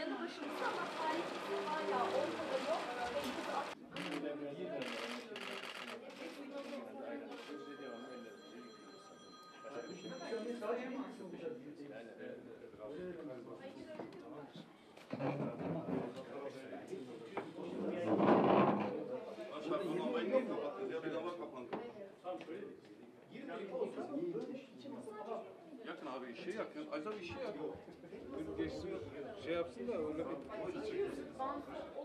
yanı başımızda ama sahipsiz hala ortada yok. Aşağı kullanmayı değil mi? Ya bir dava kapandı. Yakın abi işe yakın. Ayzal işe yakın. Geçsin şey yapsın da öyle bir